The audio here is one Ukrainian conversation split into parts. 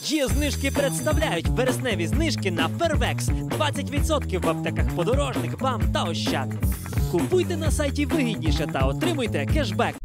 Є знижки представляють вересневі знижки на Фервекс. 20% в аптеках Подорожник, БАМ та Ощад. Купуйте на сайті вигідніше та отримуйте кешбек.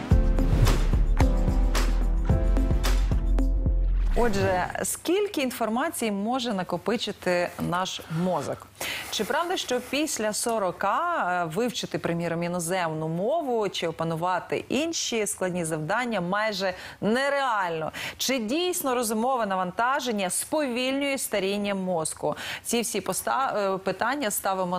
Отже, скільки інформації може накопичити наш мозок? Чи правда, що після 40 вивчити, приміром, іноземну мову чи опанувати інші складні завдання майже нереально? Чи дійсно розумове навантаження сповільнює старіння мозку? Ці всі питання ставимо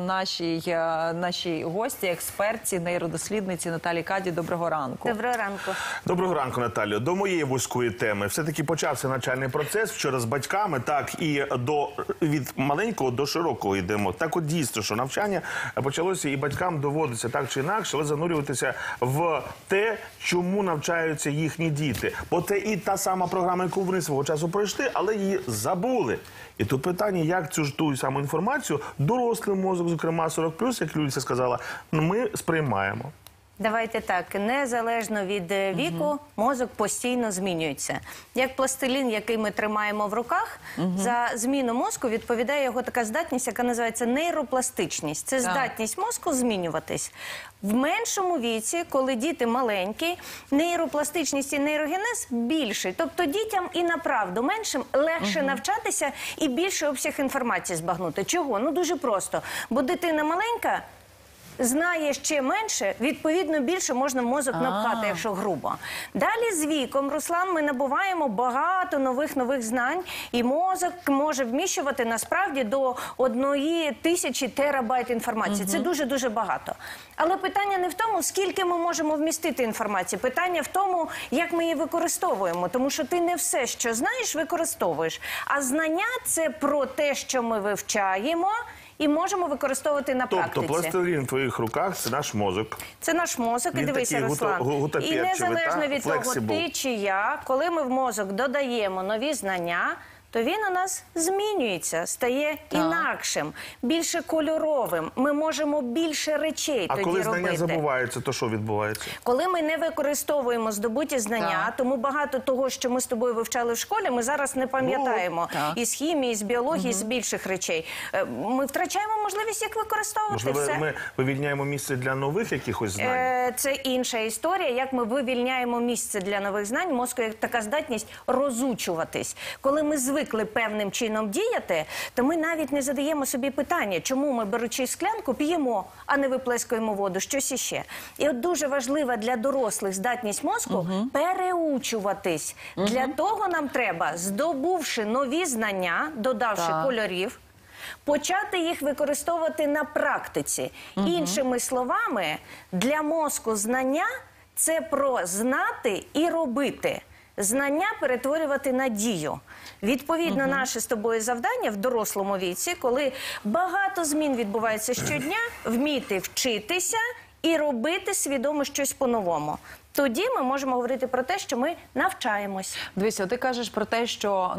нашій гості, експертці, нейродослідниці Наталії Каді. Доброго ранку. Доброго ранку. Доброго ранку, Наталію. До моєї вузької теми. Все-таки почався навчальний процес вчора з батьками, так, і від маленького до широкого йдемо. Так от дійсно, що навчання почалося і батькам доводиться так чи інакше, але занурюватися в те, чому навчаються їхні діти. Бо це і та сама програма, яку вони свого часу пройшли, але її забули. І тут питання, як цю ж ту саму інформацію дорослий мозок, зокрема 40+, як Люся сказала, ми сприймаємо. Давайте так, незалежно від віку, мозок постійно змінюється. Як пластилін, який ми тримаємо в руках, за зміну мозку відповідає його така здатність, яка називається нейропластичність. Це здатність мозку змінюватись. В меншому віці, коли діти маленькі, нейропластичність і нейрогенез більший. Тобто дітям і направду меншим легше навчатися і більший обсяг інформації збагнути. Чого? Ну дуже просто. Бо дитина маленька знає ще менше, відповідно, більше можна в мозок напхати, якщо грубо. Далі з віком, Руслан, ми набуваємо багато нових знань, і мозок може вміщувати, насправді, до 1000 терабайт інформації. Це дуже-дуже багато. Але питання не в тому, скільки ми можемо вмістити інформації. Питання в тому, як ми її використовуємо. Тому що ти не все, що знаєш, використовуєш. А знання – це про те, що ми вивчаємо, і можемо використовувати на практиці. Тобто пластилін в твоїх руках – це наш мозок. Це наш мозок, і дивися, Руслан. І незалежно від того, ти чи я, коли ми в мозок додаємо нові знання, то він у нас змінюється, стає інакшим, більше кольоровим. Ми можемо більше речей тоді робити. А коли знання забуваються, то що відбувається? Коли ми не використовуємо здобуті знання, тому багато того, що ми з тобою вивчали в школі, ми зараз не пам'ятаємо. Із хімії, з біології, з більших речей. Ми втрачаємо можливість їх використовувати. Можливо, ми вивільняємо місце для нових якихось знань? Це інша історія. Як ми вивільняємо місце для нових знань, мозку є така здатність розучуватись. Коли ми звикли певним чином діяти, то ми навіть не задаємо собі питання, чому ми, беручи склянку, п'ємо, а не виплескуємо воду, щось іще. І от дуже важлива для дорослих здатність мозку переучуватись. Для того нам треба, здобувши нові знання, додавши кольорів, почати їх використовувати на практиці. Іншими словами, для мозку знання – це про знати і робити. Знання перетворювати на дію. Відповідно, наше з тобою завдання в дорослому віці, коли багато змін відбувається щодня, вміти вчитися і робити свідомо щось по-новому. Тоді ми можемо говорити про те, що ми навчаємось. Дивіться, ти кажеш про те, що,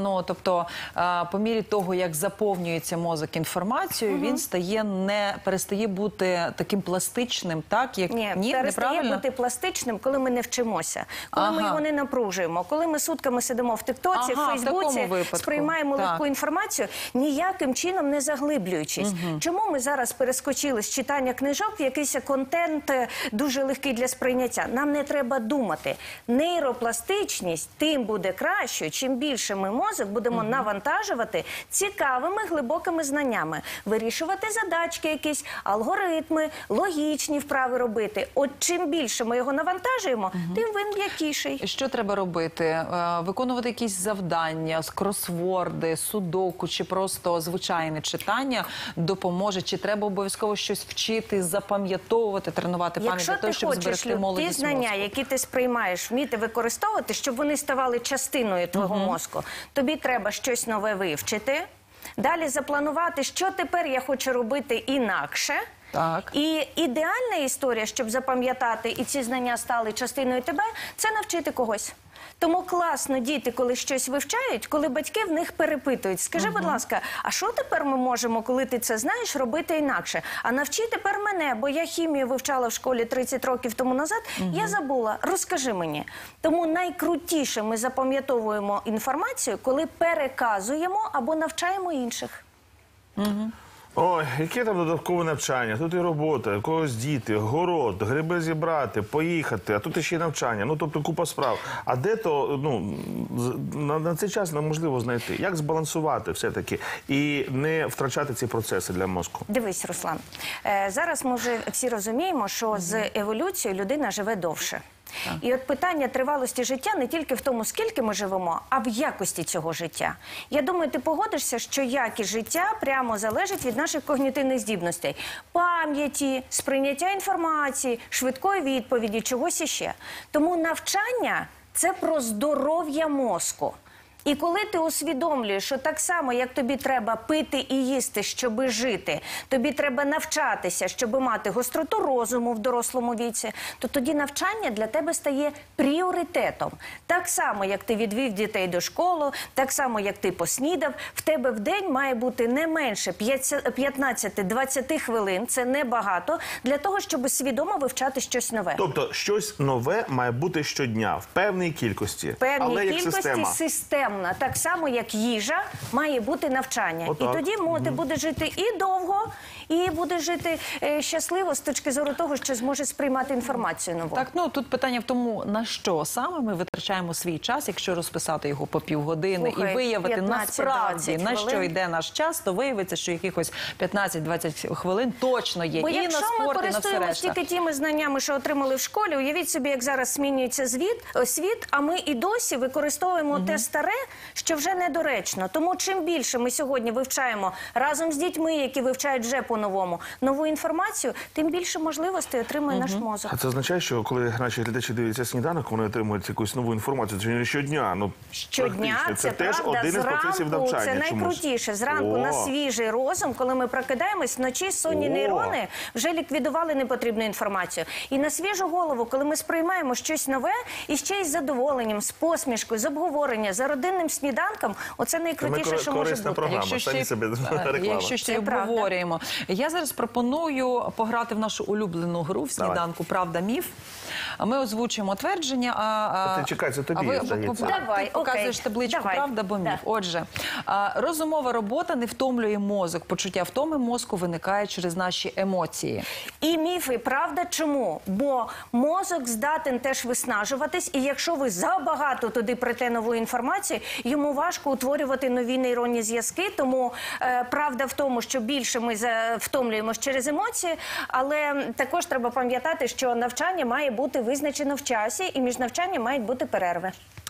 по мірі того, як заповнюється мозок інформацією, він перестає бути таким пластичним, так? Ні, перестає бути пластичним, коли ми не вчимося, коли ми його не напружуємо, коли ми сутками сидимо в Тіктоці, в Фейсбуці, сприймаємо легку інформацію, ніяким чином не заглиблюючись. Чому ми зараз перескочили з читання книжок в якийсь контент дуже легкий для сприйняття? Нам не треба думати. Нейропластичність тим буде краще, чим більше ми мозок будемо навантажувати цікавими, глибокими знаннями. Вирішувати задачки якісь, алгоритми, логічні вправи робити. От чим більше ми його навантажуємо, тим він м'якіший. Що треба робити? Виконувати якісь завдання, кросворди, судоку, чи просто звичайне читання допоможе? Чи треба обов'язково щось вчити, запам'ятовувати, тренувати пам'ять для того, щоб зберегти молодість мозку? Які ти сприймаєш, вміти використовувати, щоб вони ставали частиною твого мозку. Тобі треба щось нове вивчити, далі запланувати, що тепер я хочу робити інакше. І ідеальна історія, щоб запам'ятати і ці знання стали частиною тебе, це навчити когось. Тому класно діти, коли щось вивчають, коли батьки в них перепитують. Скажи, будь ласка, а що тепер ми можемо, коли ти це знаєш, робити інакше? А навчи тепер мене, бо я хімію вивчала в школі 30 років тому назад, я забула, розкажи мені. Тому найкрутіше ми запам'ятовуємо інформацію, коли переказуємо або навчаємо інших. Ой, яке там додаткове навчання? Тут і робота, у когось діти, город, гриби зібрати, поїхати, а тут ще й навчання. Ну, тобто купа справ. А де то, ну, на цей час неможливо знайти. Як збалансувати все-таки і не втрачати ці процеси для мозку? Дивись, Руслан, зараз ми вже всі розуміємо, що з еволюцією людина живе довше. І от питання тривалості життя не тільки в тому, скільки ми живемо, а в якості цього життя. Я думаю, ти погодишся, що якість життя прямо залежить від наших когнітивних здібностей. Пам'яті, сприйняття інформації, швидкої відповіді, чогось іще. Тому навчання – це про здоров'я мозку. І коли ти усвідомлюєш, що так само, як тобі треба пити і їсти, щоби жити, тобі треба навчатися, щоби мати гостроту розуму в дорослому віці, то тоді навчання для тебе стає пріоритетом. Так само, як ти відвів дітей до школи, так само, як ти поснідав, в тебе в день має бути не менше 15-20 хвилин, це небагато, для того, щоб свідомо вивчати щось нове. Тобто щось нове має бути щодня, в певній кількості, В певній але як кількості системна. Так само, як їжа, має бути навчання. Отак. І тоді ти будеш жити і довго, і будеш жити щасливо з точки зору того, що зможеш сприймати інформацію нову. Так, ну тут питання в тому, на що саме ми витрачаємо свій час, якщо розписати його по півгодини і виявити насправді, на що йде наш час, то виявиться, що якихось 15-20 хвилин точно є. Бо і на якщо спорт, ми і на все користуємося решта. тільки тими знаннями, що отримали в школі, уявіть собі, як зараз змінюється світ, а ми і досі використовуємо те старе, що вже недоречно. Тому чим більше ми сьогодні вивчаємо разом з дітьми, які вивчають вже по-новому, нову інформацію, тим більше можливостей отримує наш мозок. А це означає, що коли наші глядачі дивляться сніданок, вони отримують якусь нову інформацію. Це не щодня. Ну, Щодня, практично. це теж правда, один із процесів зранку, навчання. це найкрутіше. Зранку на свіжий розум, коли ми прокидаємось, вночі сонні нейрони вже ліквідували непотрібну інформацію. І на свіжу голову, коли ми сприймаємо щось нове, і ще й з задоволенням, з посмішкою, з обговорення, за родинним сніданком, оце найкрутіше, що може бути. Програма, самі собі реклама. Якщо ще обговорюємо. Я зараз пропоную пограти в нашу улюблену гру в сніданку «Правда-міф». Ми озвучуємо твердження, Ти чекай, це тобі, ви здається. Давай, показуєш окей. табличку Давай. «Правда або міф». Отже, розумова робота не втомлює мозок. Почуття втоми мозку виникає через наші емоції. І міфи, правда, чому? Бо мозок здатен теж виснажуватись, і якщо ви забагато туди прите нову інформацію, йому важко утворювати нові нейронні зв'язки, тому правда в тому, що більше ми втомлюємося через емоції, але також треба пам'ятати, що навчання має бути визначено в часі, і між навчанням мають бути перерви.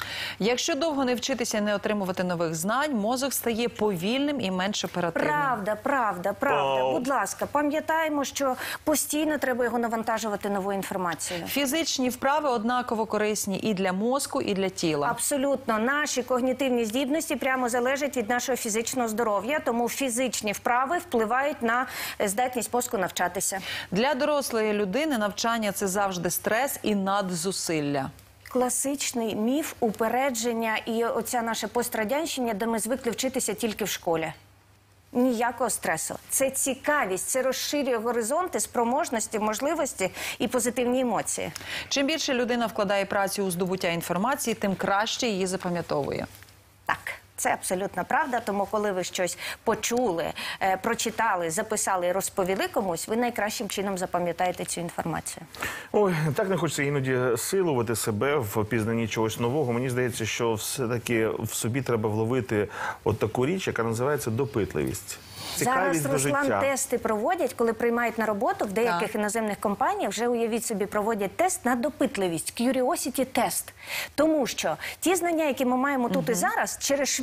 Якщо довго не вчитися і не отримувати нових знань, мозок стає повільним і менш оперативним. Правда. Будь ласка, пам'ятаємо, що постійно треба його навантажувати новою інформацією. Фізичні вправи однаково корисні і для мозку, і для тіла. Абсолютно. Наші когнітивні здібності прямо залежать від нашого фізичного здоров'я, тому фізичні вправи впливають на здатність мозку навчатися. Для дорослої людини навчання – це завжди стрес і надзусилля. Класичний міф, упередження і оця наша пострадянщина, де ми звикли вчитися тільки в школі. Ніякого стресу. Це цікавість, це розширює горизонти, спроможності, можливості і позитивні емоції. Чим більше людина вкладає працю у здобуття інформації, тим краще її запам'ятовує. Так. Це абсолютно правда, тому коли ви щось почули, прочитали, записали і розповіли комусь, ви найкращим чином запам'ятаєте цю інформацію. Ой, так не хочеться іноді силувати себе в пізнанні чогось нового. Мені здається, що все-таки в собі треба вловити от таку річ, яка називається допитливість. Цікавість Зараз, до Руслан, життя. тести проводять, коли приймають на роботу в деяких іноземних компаніях, вже, уявіть собі, проводять тест на допитливість, curiosity тест. Тому що ті знання, які ми маємо тут і зараз, через швидку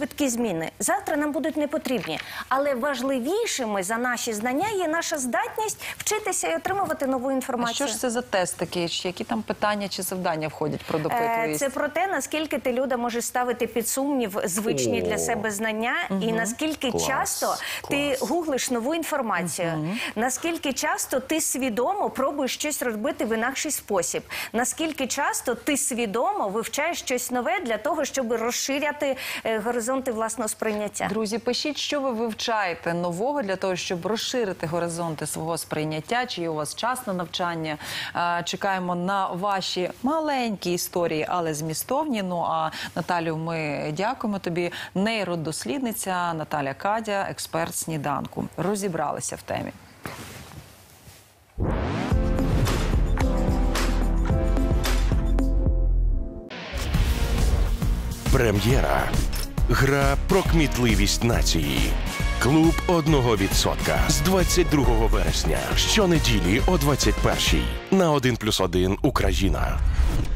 швидкі зміни завтра нам будуть не потрібні. Але важливішими за наші знання є наша здатність вчитися і отримувати нову А інформацію. що ж це за тест такий? Які там питання чи завдання входять про допитливість? Це про те, наскільки ти, Люда, можеш ставити під сумнів звичні для себе знання, і наскільки часто ти гуглиш нову інформацію, наскільки часто ти свідомо пробуєш щось робити в інакший спосіб, наскільки часто ти свідомо вивчаєш щось нове для того, щоб розширяти горизонти власного сприйняття. Друзі, пишіть, що ви вивчаєте нового для того, щоб розширити горизонти свого сприйняття, чи є у вас час на навчання. Чекаємо на ваші маленькі історії, але змістовні. Ну а Наталю, ми дякуємо тобі. Нейродослідниця Наталя Кадя, експерт «Сніданку». Розібралися в темі. Прем'єра. Гра про кмітливість нації. Клуб 1% з 22 вересня. Щонеділі о 21-й. На 1+1 Україна.